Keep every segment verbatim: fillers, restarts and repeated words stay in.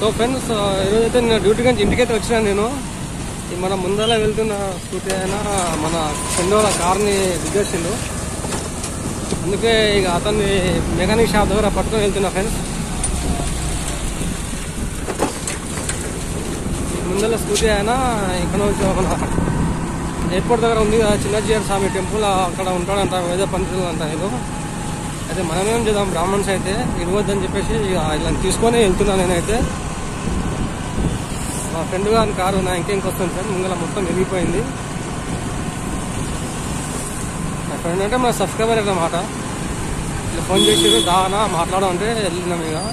So friends, ఈరోజైతే నేను duty నుంచి ఇంటికైతే వచ్చినాను. నేను మన ముందర వెళ్తున్న స్కూటీ అయినా మన ఫ్రెండ్ వాళ్ళ కార్ని దిగేసిండు. అందుకే ఇక అతన్ని మెకానిక్ షాప్ దగ్గర పట్టుకొని వెళ్తున్నా ఫ్రెండ్స్. ముందర స్కూటీ అయినా ఇక్కడ నుంచి మన ఎయిర్పోర్ట్ దగ్గర ఉంది కదా చిన్నజీఆర్ స్వామి టెంపుల్, అక్కడ ఉంటాడంట, వేద పండితులు అంట. ఏదో అయితే మనమేం చేద్దాం, బ్రాహ్మణ్స్ అయితే ఇవ్వద్దని చెప్పేసి ఇక ఇలా తీసుకొని వెళ్తున్నాను నేనైతే. మా ఫ్రెండ్ గారి కారు నా ఇంకేంకి వస్తుంది సార్, ముంగల మొత్తం వెళ్ళిపోయింది. మా ఫ్రెండ్ అంటే మన సబ్స్క్రైబర్ అన్నమాట. ఇలా ఫోన్ చేసి దానా మాట్లాడమంటే వెళ్ళినాం. ఇక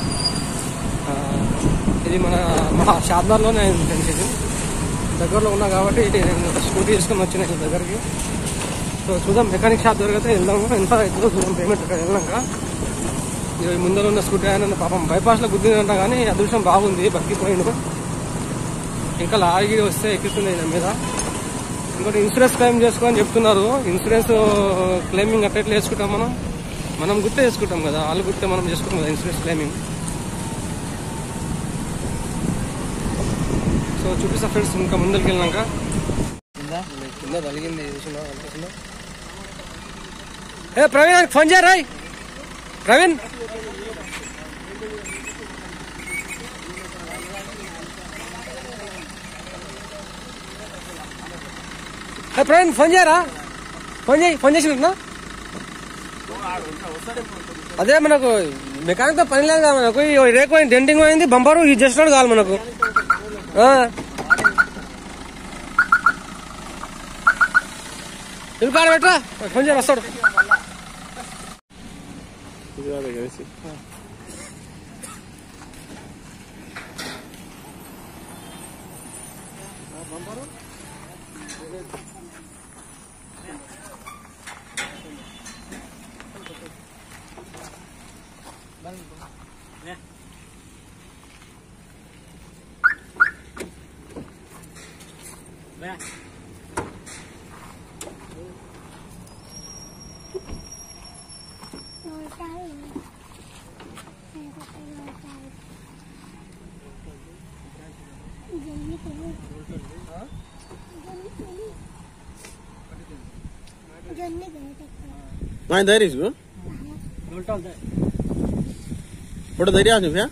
ఇది మన మా షాద్నగర్లోనే అయింది ఫ్రెండ్స్. ఇది దగ్గరలో ఉన్నా కాబట్టి నేను స్కూటీ తీసుకొని వచ్చిన దగ్గరికి. సో చూద్దాం, మెకానిక్ షాప్ దగ్గరికి వెళ్దాము. ఎంత అవుతుందో చూద్దాం పేమెంట్ అక్కడ వెళ్ళాక. ఇక ముందర ఉన్న స్కూటీ ఆయన పాపం బైపాస్లో గుద్దిందంట, కానీ అదృష్టం బాగుంది, బతికిపోయిండు. ఇంకా లాగి వస్తే ఎక్కిస్తుంది దాని మీద. ఇంకోటి ఇన్సూరెన్స్ క్లెయిమ్ చేసుకోని చెప్తున్నారు. ఇన్సూరెన్స్ క్లెయిమింగ్ అట్లా ఎట్లా వేసుకుంటాం మనం మనం గుర్తే వేసుకుంటాం కదా, వాళ్ళు గుర్తే మనం చేసుకుంటాం కదా ఇన్సూరెన్స్ క్లెయిమింగ్. సో చూపిస్తా ఫ్రెండ్స్, ఇంకా ముందరికి వెళ్ళినాక. కింద తలిగింది చూసినా అనిపిస్తుందా? ఏ ప్రవీణ్ ఫోన్ చేయరా ప్రవీణ్. ప్రవీణ్ ఫోన్ చేయరా, ఫోన్ చేయి, ఫోన్ చేసినట్టున్నా. అదే మనకు మెకానిక్ తో పని లేదు కదా మనకు. రేకు అయింది, డెంటింగ్ అయింది, బంపరు ఇది చేసినాడు కావాలి మనకు. ఇల్లు కాడ పెట్టరా, ఫోన్ చేయరు వస్తాడు. Main dari juga. Udah dari aja ya.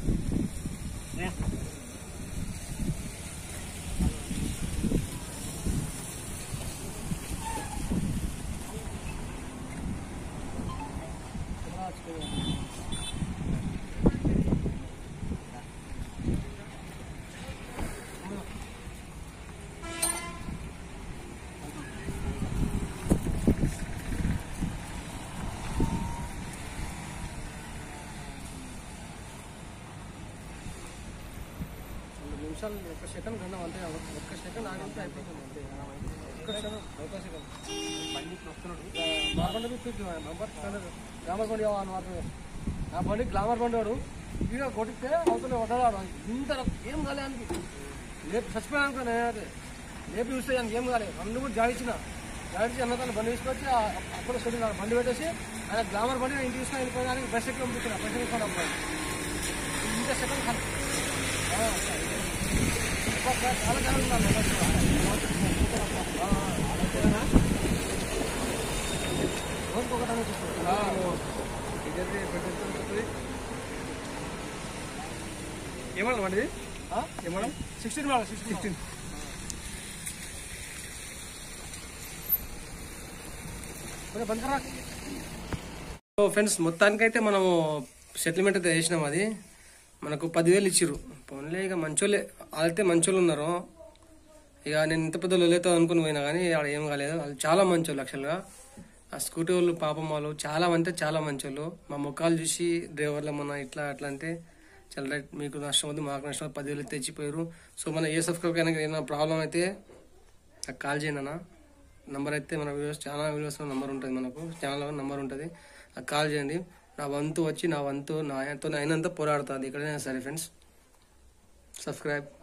నిమిషాలు ఒక సెకండ్ గంట అంతే, ఒక్క సెకండ్ ఆగితే అయిపోతుంది అంతే. ఒక్క సెకండ్ ఒక్క సెకండ్ బండికి వస్తున్నాడు. నార్మల్ నంబర్ గ్లామర్ బండి కావాలి మాత్రమే. ఆ బండి గ్లామర్ బండి వాడు వీడియో కొట్టితే అవుతుంది వడ్డాడు. ఇంత ఏం కాలే అని లేపు చచ్చిపోయా అనుకో. నేనైతే లేపి చూస్తే ఆయనకి ఏం కాలేదు. రెండు కూడా జాడించిన జాడించి అన్నదాన్ని బండి తీసుకొచ్చి అప్పుడు సెట్ బండి పెట్టేసి ఆయన గ్లామర్ బండి ఇంటికి తీసుకుని వెళ్ళిపోయినా బస్ ఎక్కి పంపిస్తున్నా. బస్ ఎక్కి అబ్బాయి ఇంత సెకండ్ చాలా చాలా ఉండాలి. రోజుకొకటనే చూస్తాను. ఇదైతే పెట్టేస్తుంది. ఏమన్నా అండి ఏమన్నా సిక్స్టీన్ మేడం సిక్స్టీన్ సిక్స్టీన్ బందరా. సో ఫ్రెండ్స్, మొత్తానికైతే మనము సెటిల్మెంట్ అయితే చేసినాం. అది మనకు పదివేలు ఇచ్చిర్రు. పోన్లే, ఇక మంచోళ్ళే, వాళ్ళైతే మంచోళ్ళు ఉన్నారు. ఇక నేను ఇంత పెద్ద లొల్లేతో అనుకుని పోయినా కానీ ఆడ ఏం కాలేదు. వాళ్ళు చాలా మంచోళ్ళు. యాక్చువల్గా ఆ స్కూటీ వాళ్ళు పాపం వాళ్ళు చాలా అంటే చాలా మంచోళ్ళు. మా ముఖాలు చూసి డ్రైవర్లు మన ఇట్లా అట్లా అంటే చాలా రైట్, మీకు నష్టం వద్దు మాకు నష్టం, పదివేలు తెచ్చిపోయారు. సో మన ఏ సబ్స్క్రైబ్ కనుక ఏమైనా ప్రాబ్లం అయితే నాకు కాల్ చేయండి అన్న. నంబర్ అయితే మన వీడియోస్ చాలా వీడియోస్లో నంబర్ ఉంటుంది, మనకు ఛానల్లో నంబర్ ఉంటుంది, నాకు కాల్ చేయండి. నా వంతు వచ్చి నా వంతు నాతో అయినంత పోరాడుతుంది ఎక్కడైనా సరే ఫ్రెండ్స్. సబ్స్క్రైబ్.